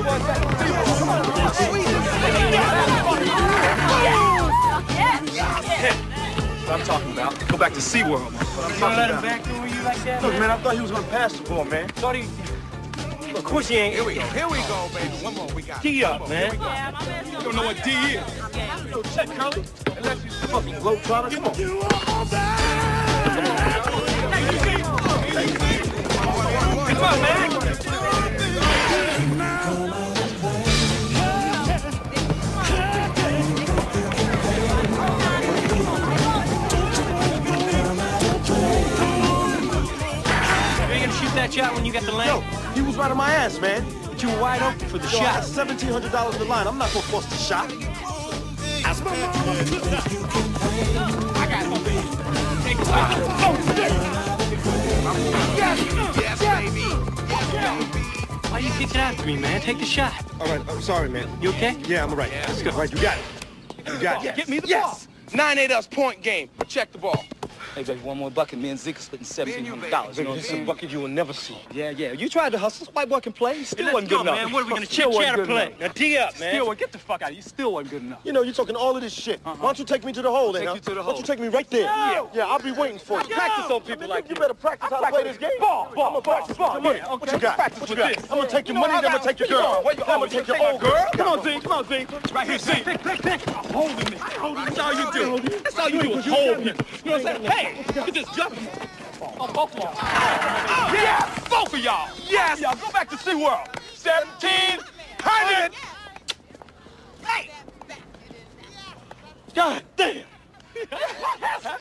What I'm talking about. Go back to SeaWorld. What I'm talking about. Back to you like that? Look, man, I thought he was gonna pass the ball, man. Thought he... Of course he ain't. Here we go, baby. One more, we got it. D up, man. You don't know what D is. Yo, check, Curly. Unless you fucking globetrotter. Come on. Come on, man. Shoot that shot when you got the lane? Yo, he was right on my ass, man. But you were wide open for the Yo, shot. I had $1,700 in the line. I'm not gonna force the shot. I got it. Take it. Yes, baby. Why you kicking after me, man? Take the shot. All right, I'm sorry, man. You okay? Yeah, I'm all right. Let's go. All right, you got it. You got it. Get me the ball. 9-8 us point game. Check the ball. Hey, baby, one more bucket. Me and Zeke are splitting $1,700. You know what I'm This is a saying? bucket you will never see. Yeah. You tried to hustle. White boy can play. He still Let's wasn't go, good enough. man. What are we gonna Still wasn't chit-chat or good play? enough. Now D up, man. Still, get the fuck out of here. You still wasn't good enough. You know, you're talking all of this shit. Why don't you take me to the hole, then, Take huh? you to the Why don't hole. you take me right there? No. Yeah, I'll be waiting for you. Practice on people like You better practice how to play this game. Ball. I'm gonna practice with your money. Yeah, What okay. you got? Practice What you with got? this. I'm gonna take your You know money, what then I I'm gonna take your got? girl. Where you I'm gonna take your old girl. Come on, Zeke. Come on, Zeke. Right here, Zeke. I'm holding me. That's all you do. That's all you do is hold me. You know what I'm saying? Hey, you just jump. Oh, both of y'all. Yes, both of y'all. Yes. Y'all go back to SeaWorld. 1,700. God damn.